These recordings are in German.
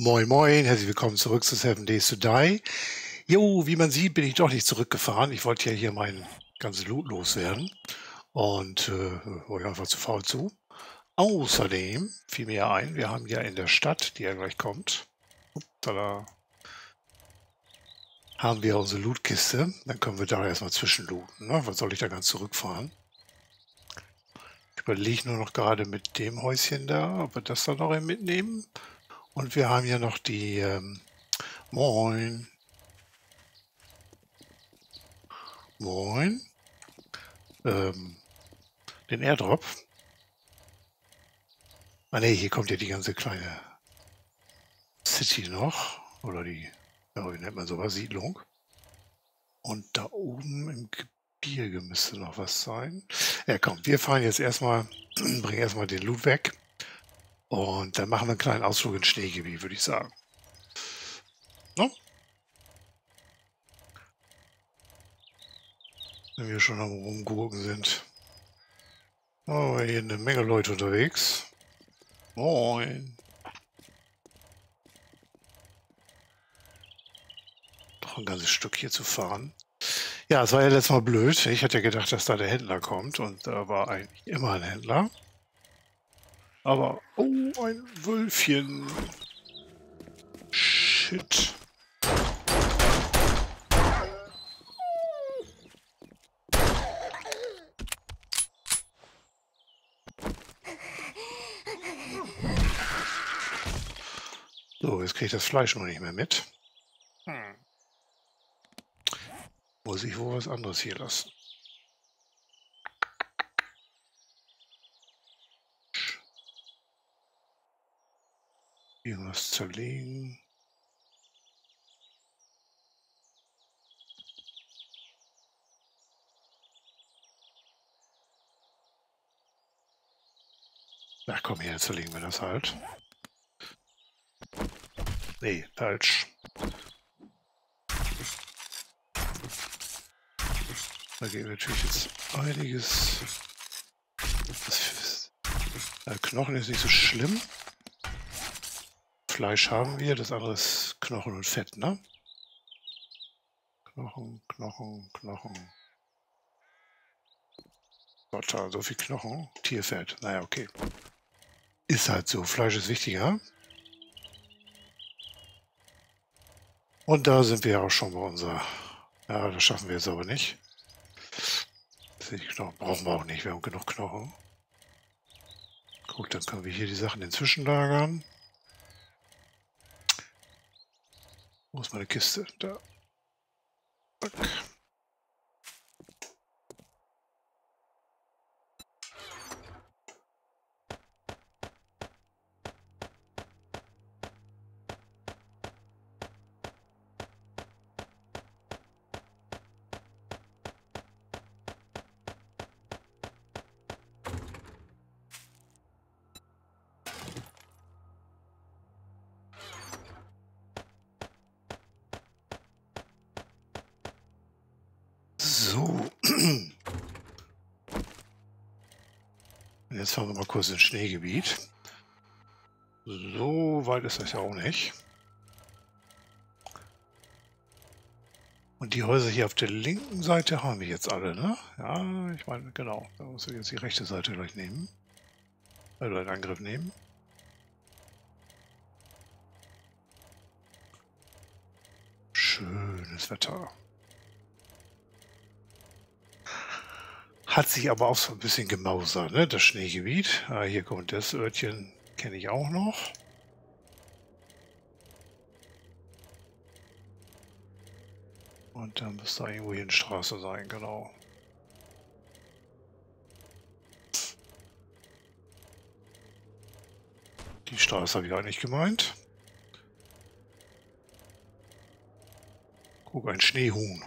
Moin Moin, herzlich willkommen zurück zu Seven Days to Die. Jo, wie man sieht, bin ich doch nicht zurückgefahren. Ich wollte ja hier mein ganzes Loot loswerden und war ich einfach zu faul zu. Außerdem fiel mir ja ein, wir haben ja in der Stadt, die ja gleich kommt, tada, haben wir unsere Lootkiste. Dann können wir da erstmal zwischenlooten. Ne? Was soll ich da ganz zurückfahren? Ich überlege nur noch gerade mit dem Häuschen da, ob wir das da noch mitnehmen. Und wir haben ja noch die, Moin. Moin. Den Airdrop. Ah ne, hier kommt ja die ganze kleine City noch. Oder die, ja, wie nennt man sowas, Siedlung. Und da oben im Gebirge müsste noch was sein. Ja komm, wir fahren jetzt erstmal, bringen erstmal den Loot weg. Und dann machen wir einen kleinen Ausflug ins Schneegebiet, würde ich sagen. No? Wenn wir schon am Rumgurken sind. Oh, hier eine Menge Leute unterwegs. Moin. Doch ein ganzes Stück hier zu fahren. Ja, es war ja letztes Mal blöd. Ich hatte ja gedacht, dass da der Händler kommt. Und da war eigentlich immer ein Händler. Aber, oh, ein Wölfchen. Shit. So, jetzt kriege ich das Fleisch noch nicht mehr mit. Muss ich wohl was anderes hier lassen. Irgendwas zerlegen. Na komm her, zerlegen wir das halt. Nee, falsch. Da geht natürlich jetzt einiges. Knochen ist nicht so schlimm. Fleisch haben wir, das andere ist Knochen und Fett, ne? Knochen, Knochen, Knochen. Gott, so viel Knochen. Tierfett. Naja, okay. Ist halt so. Fleisch ist wichtiger. Und da sind wir ja auch schon bei unserer... Ja, das schaffen wir jetzt aber nicht. Die Knochen brauchen wir auch nicht. Wir haben genug Knochen. Gut, dann können wir hier die Sachen inzwischen lagern. Wo ist meine Kiste? Da. Zack. So. Jetzt fahren wir mal kurz ins Schneegebiet. So weit ist das ja auch nicht. Und die Häuser hier auf der linken Seite haben wir jetzt alle, ne? Ja, ich meine, genau. Da muss ich jetzt die rechte Seite gleich nehmen. Oder in Angriff nehmen. Schönes Wetter. Hat sich aber auch so ein bisschen gemausert, ne? Das Schneegebiet. Ah, hier kommt das Örtchen, kenne ich auch noch. Und dann müsste da irgendwo hier eine Straße sein, genau. Die Straße habe ich eigentlich gemeint. Guck, ein Schneehuhn.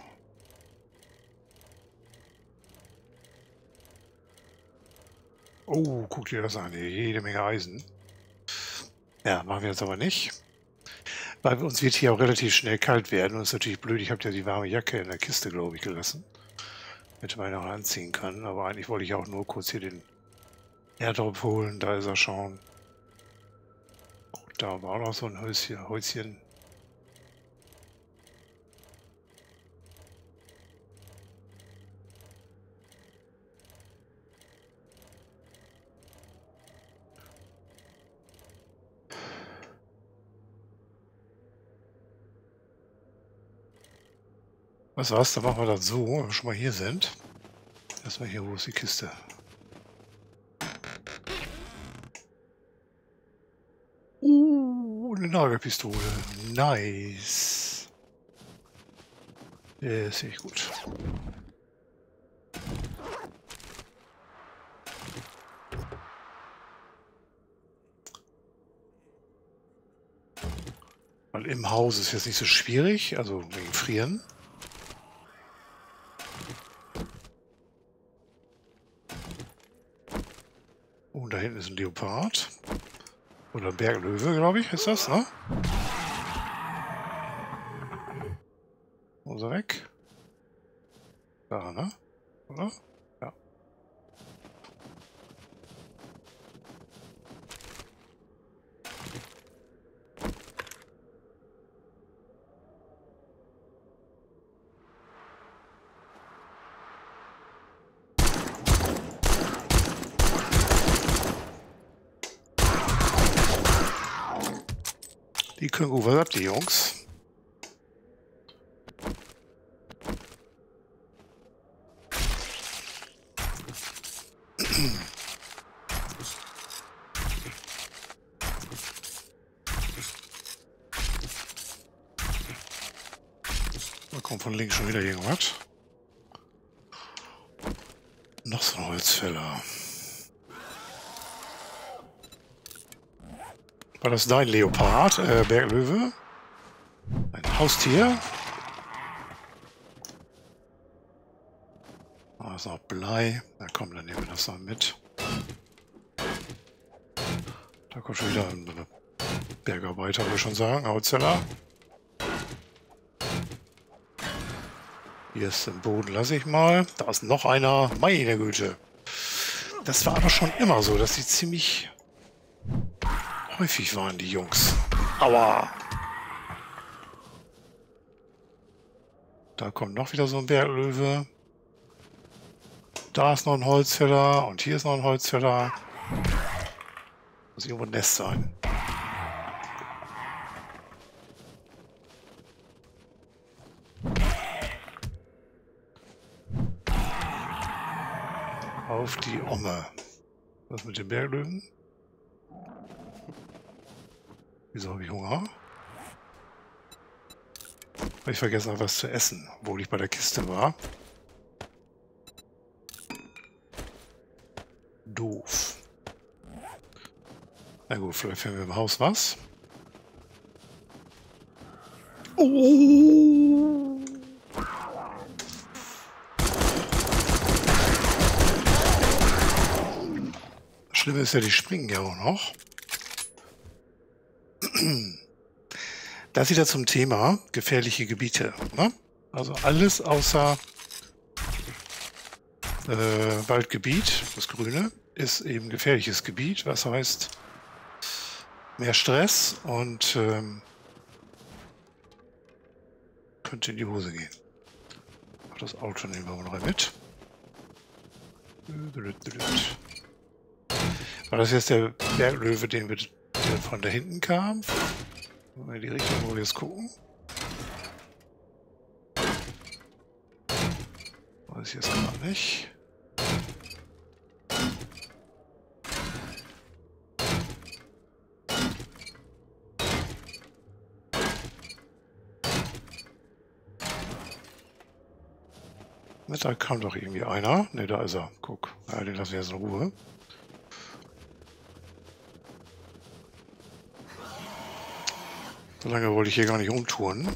Oh, guck dir das an, jede Menge Eisen. Ja, machen wir jetzt aber nicht. Weil uns wird hier auch relativ schnell kalt werden. Und es ist natürlich blöd, ich habe ja die warme Jacke in der Kiste, glaube ich, gelassen. Hätte man noch anziehen können, aber eigentlich wollte ich auch nur kurz hier den Airdrop holen. Da ist er schon. Da war noch so ein Häuschen. Was war's? Dann machen wir das so, wenn wir schon mal hier sind. Erstmal hier, wo ist die Kiste? Eine Nagelpistole. Nice. Sehe ich gut. Weil im Haus ist jetzt nicht so schwierig, also wegen Frieren. Und da hinten ist ein Leopard. Oder ein Berglöwe, glaube ich, ist das, ne? Muss er weg? Da, ne? Oder? Ja. Die können gut was ab, die Jungs. Da kommt von links schon wieder irgendwas. Noch so ein Holzfäller. War das dein Leopard, Berglöwe? Ein Haustier? Da ist noch Blei. Na komm, dann nehmen wir das mal mit. Da kommt schon wieder ein Bergarbeiter, würde ich schon sagen. Holzfäller. Hier ist im Boden, lasse ich mal. Da ist noch einer. Meine Güte. Das war aber schon immer so, dass sie ziemlich häufig waren, die Jungs. Aua! Da kommt noch wieder so ein Berglöwe. Da ist noch ein Holzfäller und hier ist noch ein Holzfäller. Muss irgendwo ein Nest sein. Auf die Omme. Was mit den Berglöwen? Wieso habe ich Hunger? Habe ich vergessen, was zu essen, obwohl ich bei der Kiste war. Doof. Na gut, vielleicht finden wir im Haus was. Oh! Das Schlimme ist ja, die springen ja auch noch. Das wieder zum Thema gefährliche Gebiete. Ne? Also alles außer Waldgebiet, das Grüne, ist eben gefährliches Gebiet. Was heißt mehr Stress und könnte in die Hose gehen. Auch das Auto nehmen wir mal mit. War das jetzt der Berglöwe, der von da hinten kam? In die Richtung, wo wir jetzt gucken. Weiß ich jetzt gar nicht. Da kam doch irgendwie einer. Ne, da ist er. Guck. Ja, den lassen wir jetzt in Ruhe. So lange wollte ich hier gar nicht umtouren.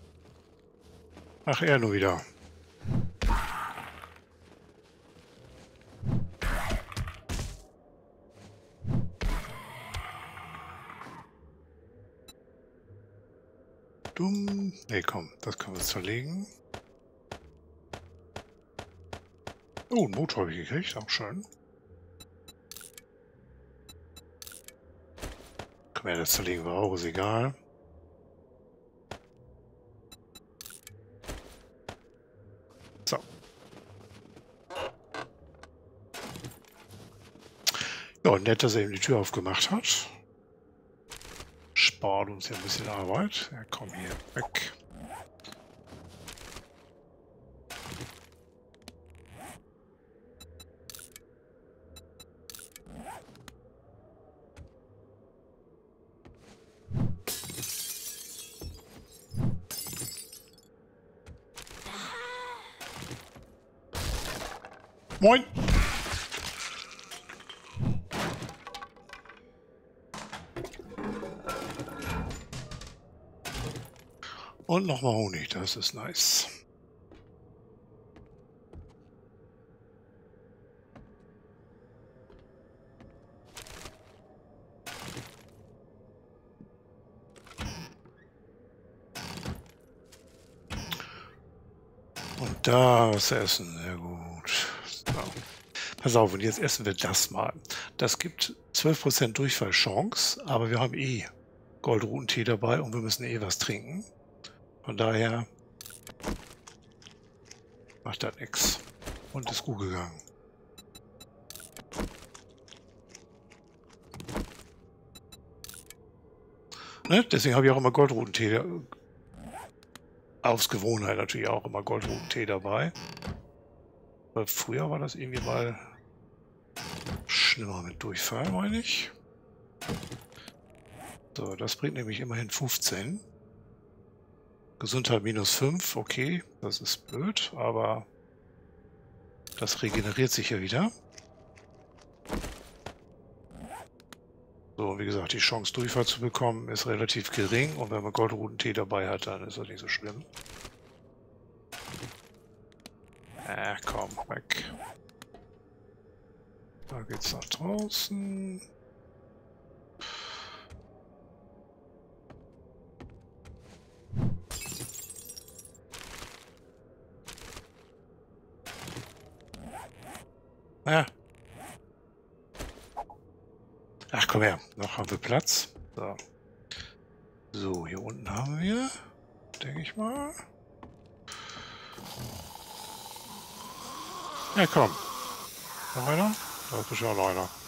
Ach, er nur wieder. Dumm. Ne, komm, das können wir zerlegen. Oh, einen Motor habe ich gekriegt, auch schön. Können mehr, das zerlegen wir auch, ist egal. So. Ja, nett, dass er eben die Tür aufgemacht hat. Spart uns ja ein bisschen Arbeit. Ja, komm hier, weg. Moin! Und nochmal Honig, das ist nice. Und da was essen, sehr gut. So. Pass auf, und jetzt essen wir das mal. Das gibt 12% Durchfallchance, aber wir haben eh Goldrutentee dabei und wir müssen eh was trinken. Von daher macht das nichts. Und ist gut gegangen. Ne? Deswegen habe ich auch immer Goldrutentee. Aus Gewohnheit natürlich auch immer Goldrutentee dabei. Weil früher war das irgendwie mal schlimmer mit Durchfall, meine ich. So, das bringt nämlich immerhin 15. Gesundheit -5, okay, das ist blöd, aber das regeneriert sich ja wieder. So, wie gesagt, die Chance, Durchfall zu bekommen, ist relativ gering. Und wenn man Goldrutentee dabei hat, dann ist das nicht so schlimm. Komm, weg. Da geht's nach draußen. Ah. Ach, komm her. Noch haben wir Platz. So. So, hier unten haben wir, denke ich mal. Ja, komm. Noch einer? Da ist bestimmt auch noch einer.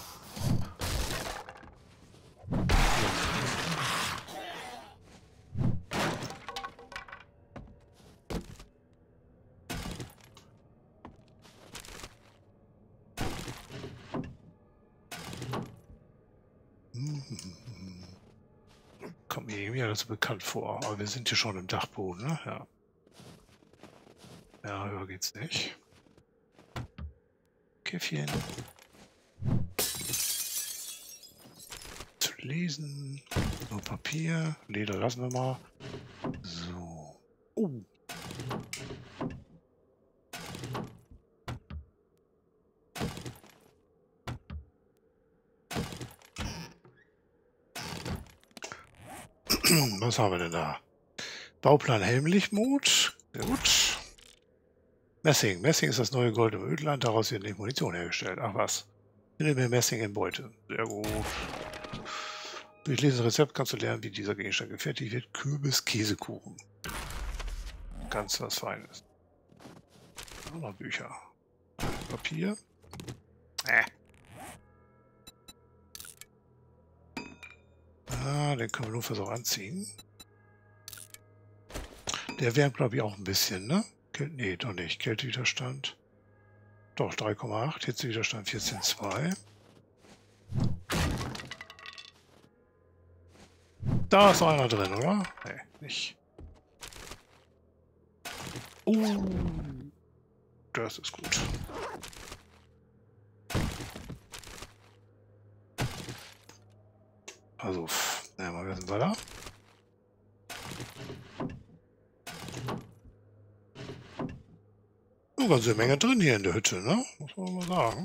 Kommt mir irgendwie alles so bekannt vor. Aber wir sind hier schon im Dachboden, ne? Ja. Ja, höher geht's nicht. Käffchen. Zu lesen. Nur Papier. Leder lassen wir mal. So. Oh. Was haben wir denn da? Bauplan Helmlichtmod. Sehr gut. Messing. Messing ist das neue Gold im Ödland. Daraus wird nicht Munition hergestellt. Ach was. Finde mir Messing in Beute. Sehr gut. Durch Lesen Rezept kannst du lernen, wie dieser Gegenstand gefertigt wird. Kürbis-Käsekuchen. Ganz was Feines. Auch noch Bücher. Papier. Ah, den können wir nur Versuch anziehen. Der wärmt, glaube ich, auch ein bisschen, ne? Nee, doch nicht. Kältewiderstand. Doch, 3,8. Hitzewiderstand 14,2. Da ist einer drin, oder? Nee, nicht. Das ist gut. Also, na, mal wissen wir da. Oh, ganz eine Menge drin hier in der Hütte, ne? Muss man mal sagen.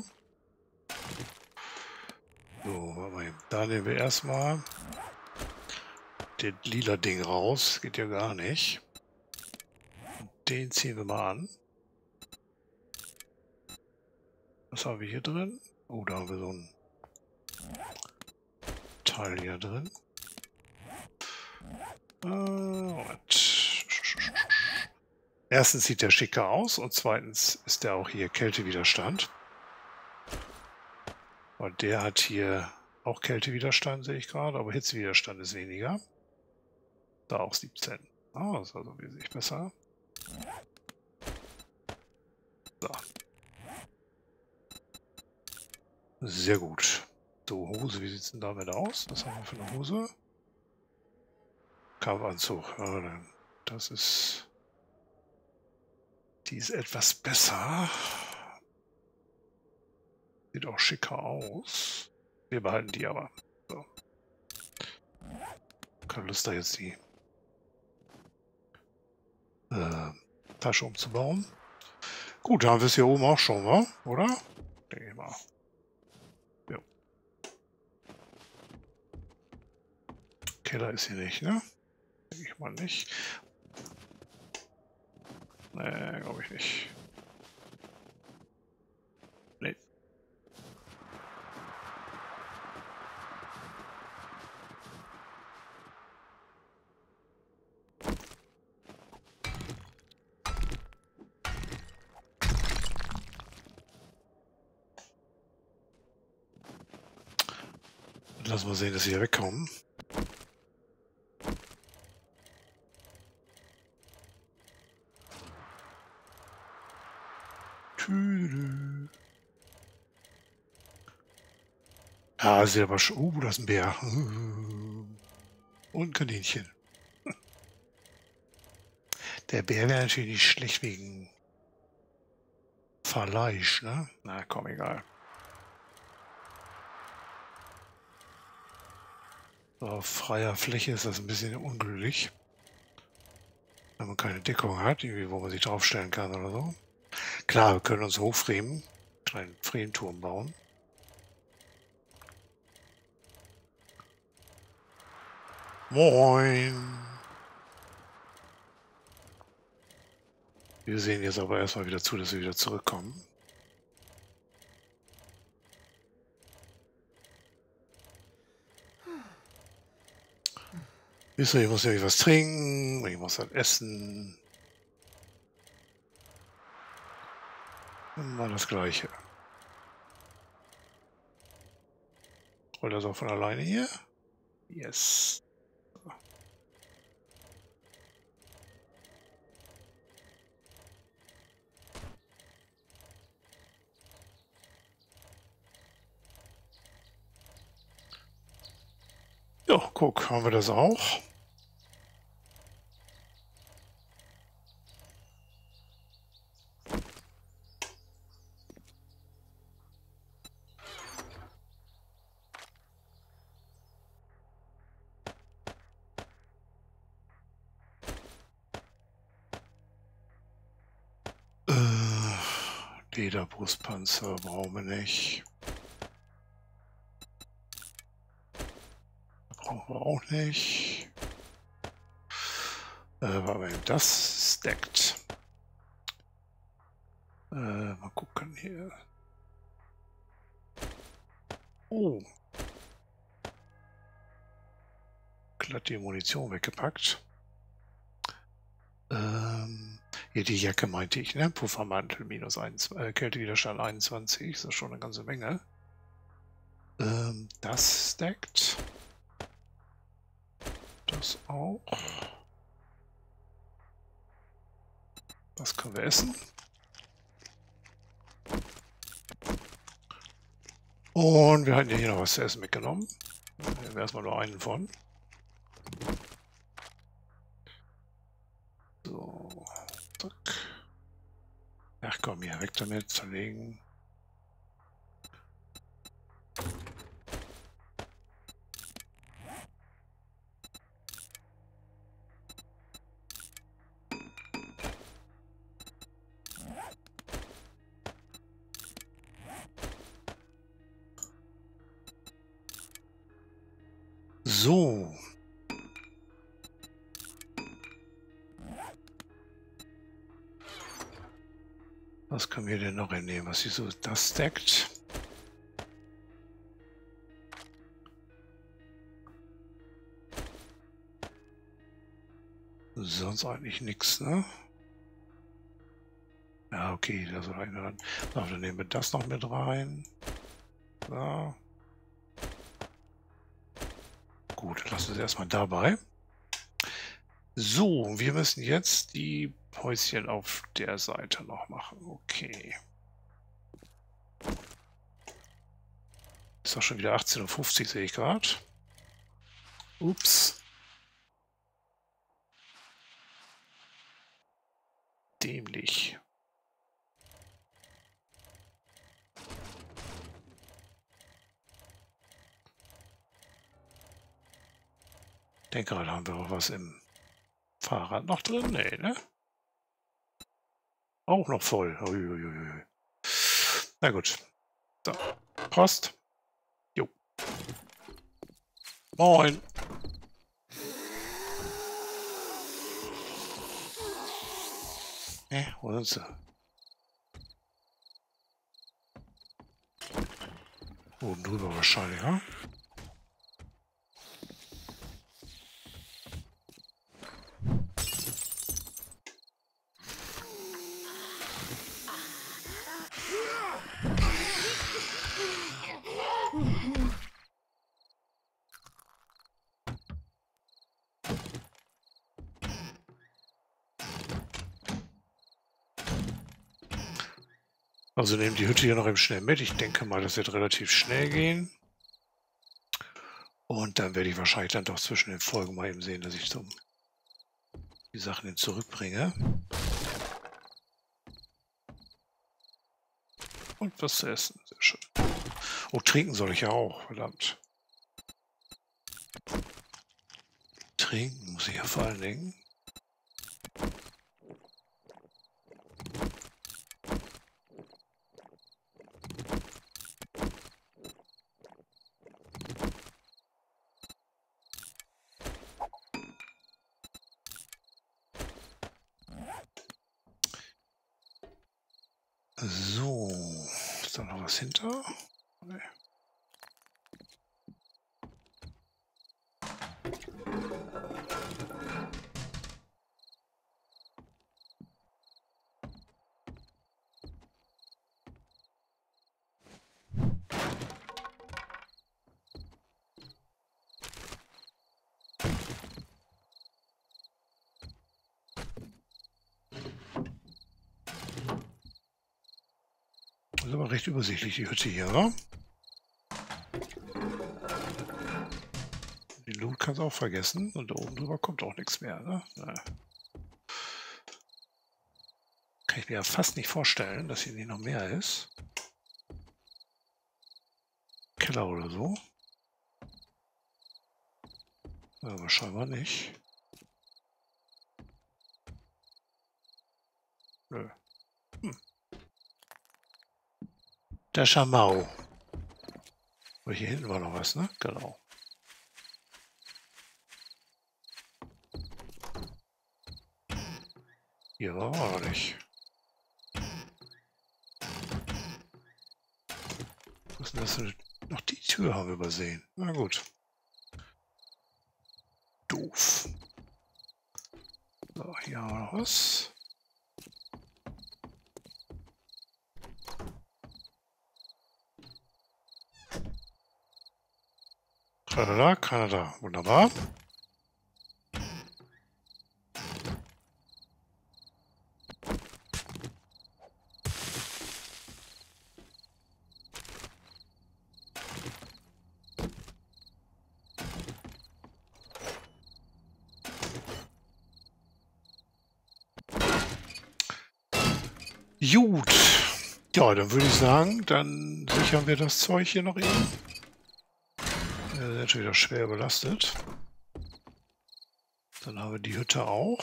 So, warte mal. Da nehmen wir erstmal das lila Ding raus. Geht ja gar nicht. Und den ziehen wir mal an. Was haben wir hier drin? Oh, da haben wir so ein Teil hier drin. Moment. Erstens sieht der schicker aus und zweitens ist der auch hier Kältewiderstand. Und der hat hier auch Kältewiderstand, sehe ich gerade, aber Hitzewiderstand ist weniger. Da auch 17. Ah, das ist also wesentlich besser. So. Sehr gut. So, Hose, wie sieht es denn damit aus? Was haben wir für eine Hose? Kampfanzug. Ja, das ist... Die ist etwas besser. Sieht auch schicker aus. Wir behalten die aber. So. Keine Lust, da jetzt die Tasche umzubauen. Gut, da haben wir es hier oben auch schon, wa? Oder? Denke ich mal. Ja. Keller ist hier nicht, ne? Denke ich mal nicht. Nee, glaube ich nicht. Nee. Lass mal sehen, dass sie hier wegkommen. Tüdelü. Ah, sieht aber schon. Da ist ein Bär. Und ein Kaninchen. Der Bär wäre natürlich nicht schlecht wegen Fleisch, ne? Na komm, egal. Auf freier Fläche ist das ein bisschen unglücklich. Wenn man keine Deckung hat, irgendwie, wo man sich draufstellen kann oder so. Klar, wir können uns hochfremen, einen kleinen Fremturm bauen. Moin! Wir sehen jetzt aber erstmal wieder zu, dass wir wieder zurückkommen. Wisst ihr, ich muss nämlich was trinken, ich muss was essen. Immer das Gleiche. Rollt das auch von alleine hier? Yes. Ja, guck, haben wir das auch. Lederbrustpanzer brauchen wir nicht. Brauchen wir auch nicht. Aber das stackt. Mal gucken hier. Oh. Glatt die Munition weggepackt. Hier die Jacke meinte ich, ne? Puffermantel minus 1, Kältewiderstand 21, ist das schon eine ganze Menge. Das stackt. Das auch. Das können wir essen. Und wir hatten ja hier noch was zu essen mitgenommen. Da haben wir erstmal nur einen von. So. Zack. Ach komm, hier, weg damit, zerlegen. So. Was können wir denn noch entnehmen? Was ist so das stackt? Sonst eigentlich nichts, ne? Ja, okay, da soll einer dann. So, dann nehmen wir das noch mit rein. So. Gut, lassen wir es erstmal dabei. So, wir müssen jetzt die Häuschen auf der Seite noch machen. Okay. Ist doch schon wieder 18:50 Uhr, sehe ich gerade. Ups. Dämlich. Ich denke gerade, haben wir auch was im Fahrrad noch drin? Nee, ne? Auch noch voll. Uiuiui. Na gut. So. Post. Jo. Moin. Wo sind sie? Oben drüber wahrscheinlich, ja? Also nehmen die Hütte hier noch eben schnell mit. Ich denke mal, das wird relativ schnell gehen. Und dann werde ich wahrscheinlich dann doch zwischen den Folgen mal eben sehen, dass ich so die Sachen hin zurückbringe. Und was zu essen. Sehr schön. Oh, trinken soll ich ja auch. Verdammt. Trinken muss ich ja vor allen Dingen. So, ist da noch was hinter? Nee. Das ist aber recht übersichtlich, die Hütte hier, wa? Den Loot kannst du auch vergessen. Und da oben drüber kommt auch nichts mehr, ne? Naja. Kann ich mir ja fast nicht vorstellen, dass hier nicht noch mehr ist. Keller oder so. Aber scheinbar nicht. Nö. Der Schamau. Aber hier hinten war noch was, ne? Genau. Hier war auch noch nicht. Was ist denn das denn? Noch die Tür haben wir übersehen. Na gut. Doof. So, hier haben wir noch was. Kanada, Kanada. Wunderbar. Gut. Ja, dann würde ich sagen, dann sichern wir das Zeug hier noch eben. Das ist natürlich auch schwer belastet. Dann haben wir die Hütte auch.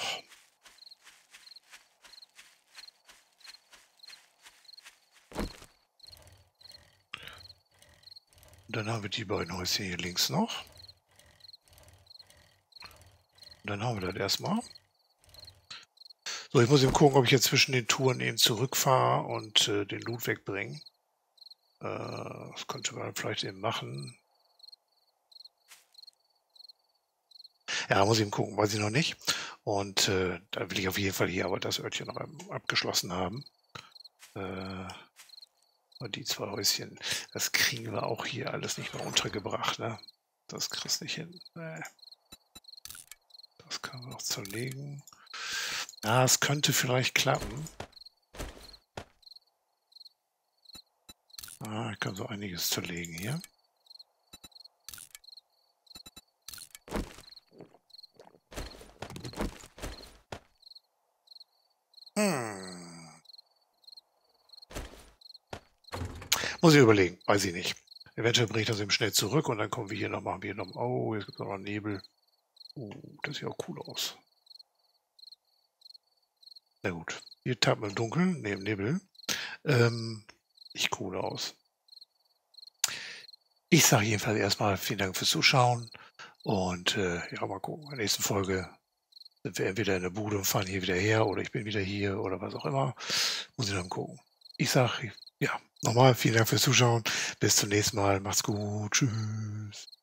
Und dann haben wir die beiden Häuschen hier links noch. Und dann haben wir das erstmal. So, ich muss eben gucken, ob ich jetzt zwischen den Touren eben zurückfahre und den Loot wegbringe. Das könnte man vielleicht eben machen. Ja, muss ich eben gucken, weiß ich noch nicht. Und da will ich auf jeden Fall hier aber das Örtchen noch abgeschlossen haben. Und die 2 Häuschen, das kriegen wir auch hier alles nicht mehr untergebracht, ne? Das kriegst du nicht hin. Ne. Das können wir noch zerlegen. Ja, es könnte vielleicht klappen. Ich kann so einiges zerlegen hier. Muss ich überlegen, weiß ich nicht. Eventuell bringe ich das eben schnell zurück und dann kommen wir hier noch, machen wir hier noch. Oh, jetzt gibt es noch Nebel. Das sieht auch cool aus. Na gut, hier tappen wir im Dunkeln, neben Nebel. Nicht cool aus. Ich sage jedenfalls erstmal vielen Dank fürs Zuschauen und ja, mal gucken. In der nächsten Folge sind wir entweder in der Bude und fahren hier wieder her oder ich bin wieder hier oder was auch immer. Muss ich dann gucken. Ich sage ja, nochmal vielen Dank fürs Zuschauen. Bis zum nächsten Mal. Macht's gut. Tschüss.